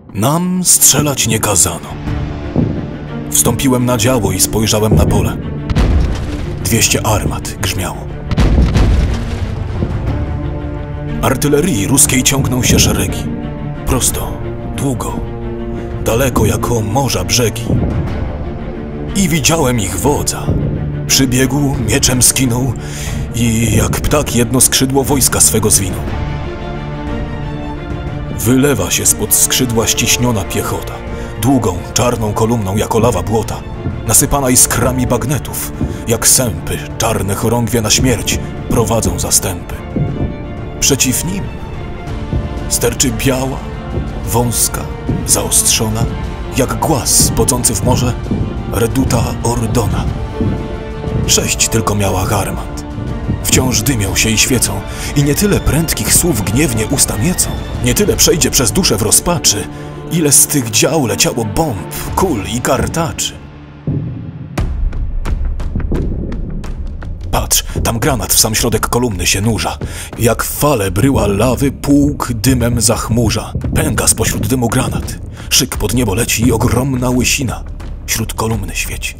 Nam strzelać nie kazano. Wstąpiłem na działo i spojrzałem na pole. 200 armat grzmiało. Artylerii ruskiej ciągną się szeregi. Prosto, długo, daleko jako morza brzegi. I widziałem ich wodza. Przybiegł, mieczem skinął i jak ptak jedno skrzydło wojska swego zwinął. Wylewa się spod skrzydła ściśniona piechota, długą, czarną kolumną jako lawa błota, nasypana iskrami bagnetów, jak sępy, czarne chorągwie na śmierć prowadzą zastępy. Przeciw nim sterczy biała, wąska, zaostrzona, jak głaz podzący w morze, reduta Ordona. 6 tylko miała garmat. Wciąż dymią się i świecą i nie tyle prędkich słów gniewnie usta miecą, nie tyle przejdzie przez duszę w rozpaczy, ile z tych dział leciało bomb, kul i kartaczy. Patrz, tam granat w sam środek kolumny się nurza. Jak fale bryła lawy pułk dymem zachmurza. Pęka spośród dymu granat. Szyk pod niebo leci i ogromna łysina wśród kolumny świeci.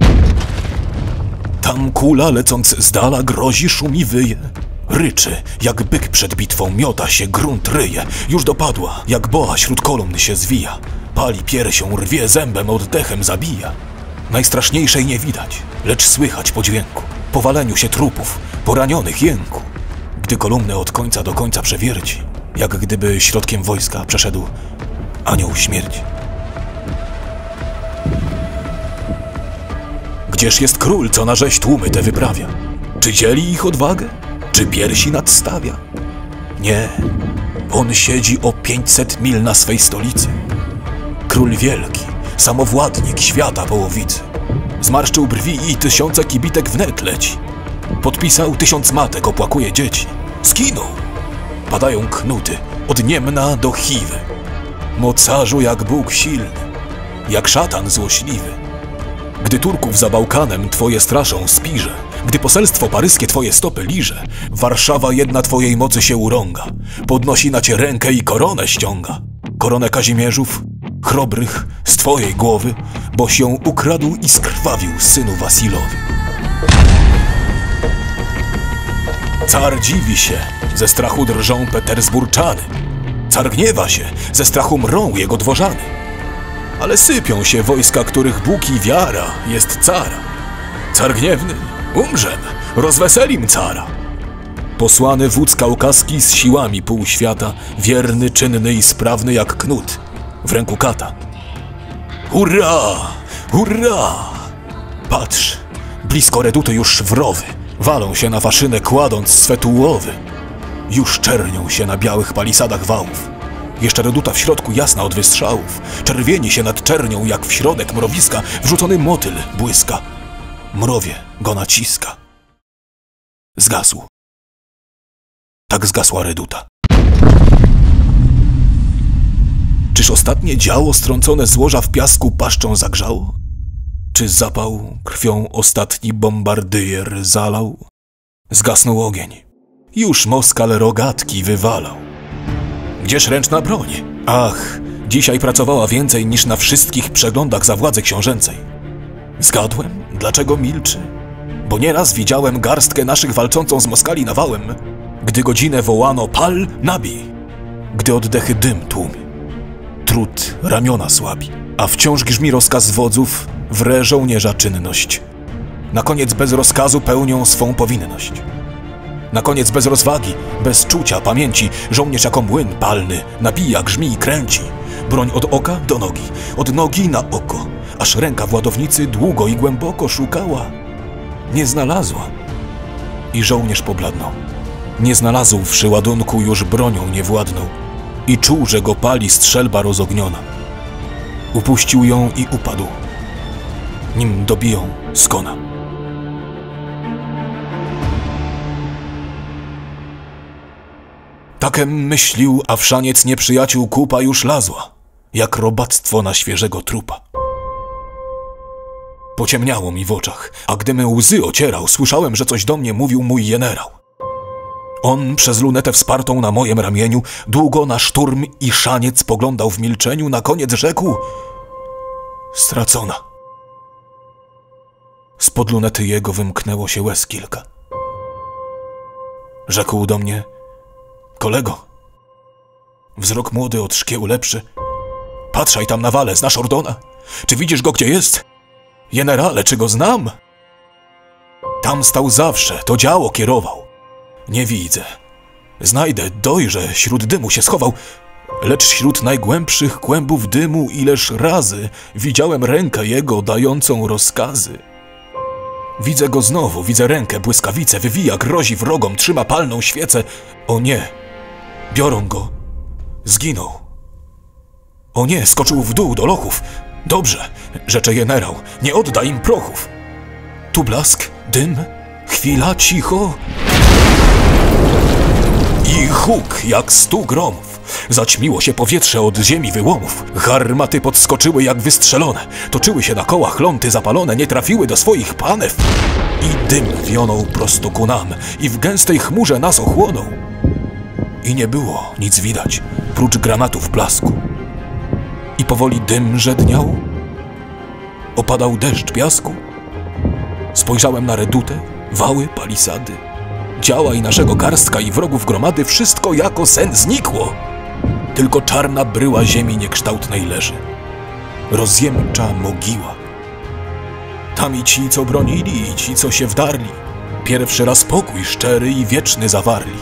Tam kula lecąc z dala grozi, szumi, wyje. Ryczy, jak byk przed bitwą, miota się, grunt ryje. Już dopadła, jak boa śród kolumny się zwija. Pali piersią, rwie zębem, oddechem zabija. Najstraszniejszej nie widać, lecz słychać po dźwięku, po waleniu się trupów, poranionych jęku. Gdy kolumnę od końca do końca przewierci, jak gdyby środkiem wojska przeszedł anioł śmierci. Gdzież jest król, co na rzeź tłumy te wyprawia? Czy dzieli ich odwagę? Czy piersi nadstawia? Nie, on siedzi o 500 mil na swej stolicy. Król wielki, samowładnik świata połowicy. Zmarszczył brwi i 1000 kibitek wnet leci. Podpisał 1000 matek, opłakuje dzieci. Skinął. Padają knuty od Niemna do Chiwy. Mocarzu jak Bóg silny, jak szatan złośliwy. Gdy Turków za Bałkanem twoje straszą spirze, gdy poselstwo paryskie twoje stopy liże, Warszawa jedna twojej mocy się urąga, podnosi na cię rękę i koronę ściąga. Koronę Kazimierzów, chrobrych, z twojej głowy, boś ją ukradł i skrwawił synu Wasilowi. Car dziwi się, ze strachu drżą Petersburczany. Car gniewa się, ze strachu mrą jego dworzany. Ale sypią się wojska, których Bóg i wiara jest cara. Car gniewny, umrzem, rozweselim cara. Posłany wódz kaukaski z siłami półświata, wierny, czynny i sprawny jak knut, w ręku kata. Hurra! Hurra! Patrz, blisko reduty już szwrowy, walą się na waszynę kładąc swe tułowy. Już czernią się na białych palisadach wałów. Jeszcze reduta w środku jasna od wystrzałów. Czerwieni się nad czernią, jak w środek mrowiska wrzucony motyl błyska. Mrowie go naciska. Zgasł. Tak zgasła reduta. Czyż ostatnie działo strącone złoża w piasku paszczą zagrzało? Czy zapał krwią ostatni bombardyjer zalał? Zgasnął ogień. Już Moskal rogatki wywalał. Gdzież ręczna broń? Ach, dzisiaj pracowała więcej niż na wszystkich przeglądach za władzy książęcej. Zgadłem, dlaczego milczy? Bo nieraz widziałem garstkę naszych walczącą z Moskali nawałem, gdy godzinę wołano pal, nabij, gdy oddechy dym tłumi. Trud ramiona słabi, a wciąż grzmi rozkaz wodzów, wre żołnierza czynność. Na koniec bez rozkazu pełnią swą powinność. Na koniec bez rozwagi, bez czucia, pamięci, żołnierz jako młyn palny nabija, grzmi i kręci. Broń od oka do nogi, od nogi na oko, aż ręka władownicy długo i głęboko szukała. Nie znalazła. I żołnierz pobladnął. Nie znalazłszy ładunku, już bronią nie władnął. I czuł, że go pali strzelba rozogniona. Upuścił ją i upadł, nim dobiją z kona. Takem myślił, a w szaniec nieprzyjaciół kupa już lazła, jak robactwo na świeżego trupa. Pociemniało mi w oczach, a gdym łzy ocierał, słyszałem, że coś do mnie mówił mój jenerał. On przez lunetę wspartą na mojem ramieniu długo na szturm i szaniec poglądał w milczeniu, na koniec rzekł: stracona. Spod lunety jego wymknęło się łez kilka. Rzekł do mnie: kolego, wzrok młody od szkieł lepszy. Patrzaj tam na wale, znasz Ordona? Czy widzisz go, gdzie jest? Generale, czy go znam? Tam stał zawsze, to działo kierował. Nie widzę. Znajdę, dojrzę, śród dymu się schował. Lecz wśród najgłębszych kłębów dymu ileż razy widziałem rękę jego dającą rozkazy. Widzę go znowu, widzę rękę, błyskawicę, wywija, grozi wrogom, trzyma palną świecę. O nie, biorą go, zginął. O nie, skoczył w dół do lochów. Dobrze, rzecze generał, nie odda im prochów. Tu blask, dym, chwila, cicho i huk jak 100 gromów. Zaćmiło się powietrze od ziemi wyłomów. Harmaty podskoczyły jak wystrzelone. Toczyły się na kołach ląty zapalone, nie trafiły do swoich panew. I dym wionął prosto ku nam i w gęstej chmurze nas ochłonął. I nie było nic widać, prócz granatów blasku. I powoli dym żedniał, opadał deszcz piasku. Spojrzałem na redutę, wały, palisady, działa i naszego garstka i wrogów gromady, wszystko jako sen znikło. Tylko czarna bryła ziemi niekształtnej leży, rozjemcza mogiła. Tam i ci, co bronili, i ci, co się wdarli, pierwszy raz pokój szczery i wieczny zawarli.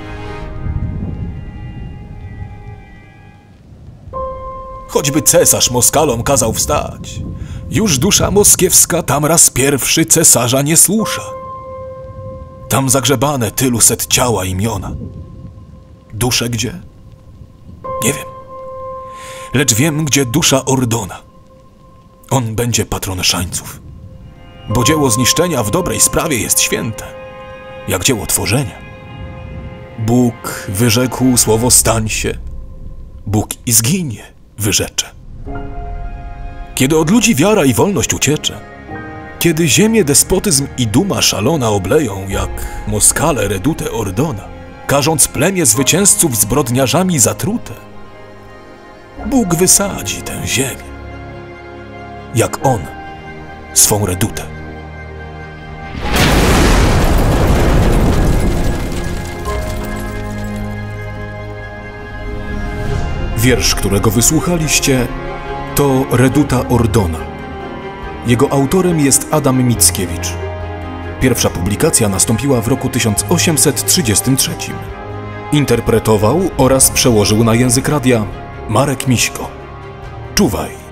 Choćby cesarz Moskalom kazał wstać, już dusza moskiewska tam raz pierwszy cesarza nie słusza. Tam zagrzebane tylu set ciała imiona. Dusze gdzie? Nie wiem. Lecz wiem, gdzie dusza Ordona. On będzie patron szańców. Bo dzieło zniszczenia w dobrej sprawie jest święte, jak dzieło tworzenia. Bóg wyrzekł słowo stań się. Bóg i zginie wyrzecze. Kiedy od ludzi wiara i wolność uciecze, kiedy ziemię despotyzm i duma szalona obleją, jak Moskale redutę Ordona, karząc plemię zwycięzców zbrodniarzami zatrute, Bóg wysadzi tę ziemię, jak On swą redutę. Wiersz, którego wysłuchaliście, to Reduta Ordona. Jego autorem jest Adam Mickiewicz. Pierwsza publikacja nastąpiła w roku 1833. Interpretował oraz przełożył na język radia Marek Miśko. Czuwaj!